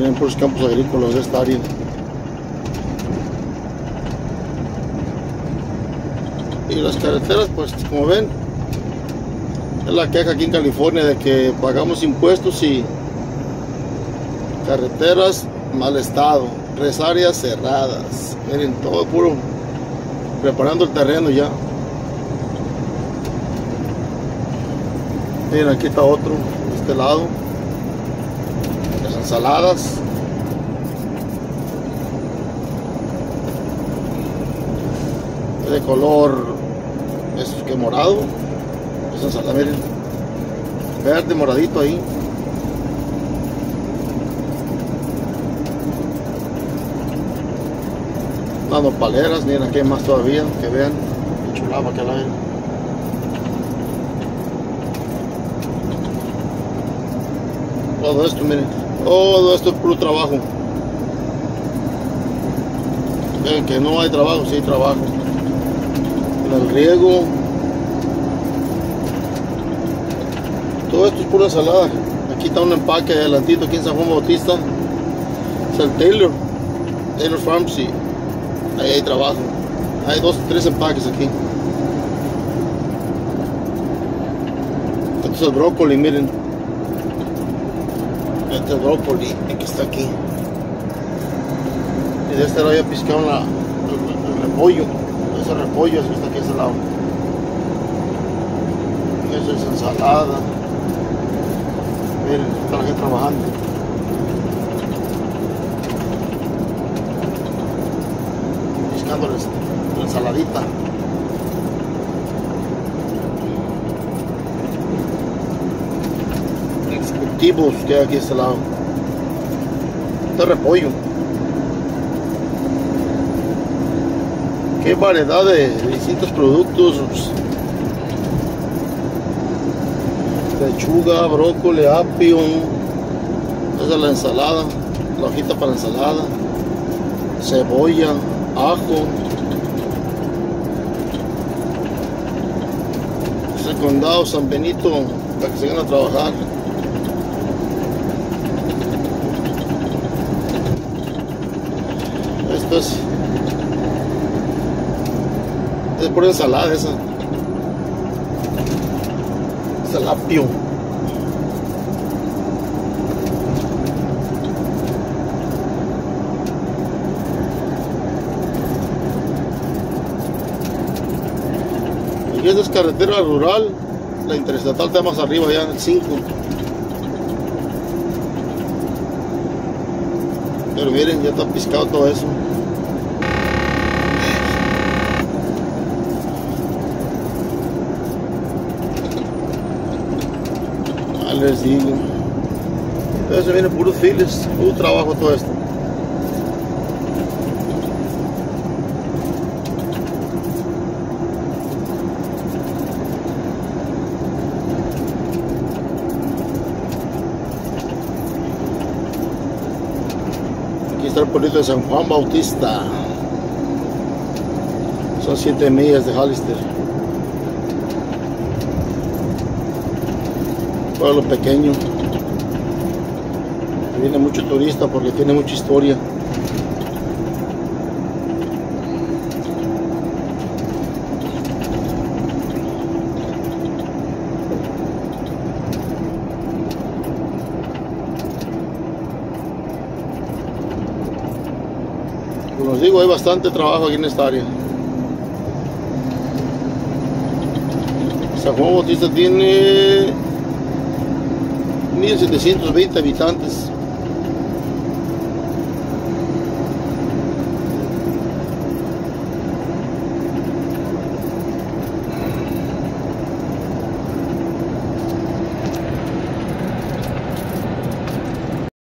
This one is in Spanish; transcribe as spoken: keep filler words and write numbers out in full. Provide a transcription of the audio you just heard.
Miren, puros campos agrícolas de esta área. Y las carreteras, pues como ven, es la queja aquí en California de que pagamos impuestos y carreteras mal estado, tres áreas cerradas. Miren, todo puro preparando el terreno ya. Miren, aquí está otro, de este lado. Las ensaladas. De color, es que morado. Esa ensalada, miren. Verde, moradito ahí. Las nopaleras, miren, aquí hay más todavía, que vean. Qué chulada que la ven. Todo esto, miren, todo esto es puro trabajo. Ven que no hay trabajo, sí hay trabajo. El riego. Todo esto es pura ensalada. Aquí está un empaque adelantito aquí en San Juan Bautista. Es el Taylor. Taylor Farms, y ahí hay trabajo. Hay dos, tres empaques aquí. Esto es el brócoli, miren. Este es el brócoli que está aquí. Y de este lado ya piscaron la, el, el repollo. Ese repollo es que está aquí a ese lado. Esa es ensalada. Miren, está la gente trabajando. Piscando la, la ensaladita. Cultivos que hay aquí a este lado. Este repollo. Qué variedad de distintos productos. Lechuga, brócoli, apio. Esa es la ensalada, la hojita para ensalada. Cebolla, ajo. Es el condado San Benito para que se vayan a trabajar. Esto es, es por ensalada esa. Es el apio. Y esta es carretera rural. La interestatal está más arriba, ya en el cinco. Pero miren, ya está piscado todo eso. Ya les digo. Entonces vienen puros files, puro trabajo todo esto. Aquí está el pueblito de San Juan Bautista. Son siete millas de Hollister. Pueblo pequeño. Viene mucho turista porque tiene mucha historia. Como os digo, hay bastante trabajo aquí en esta área. San Juan Bautista tiene mil setecientos veinte habitantes.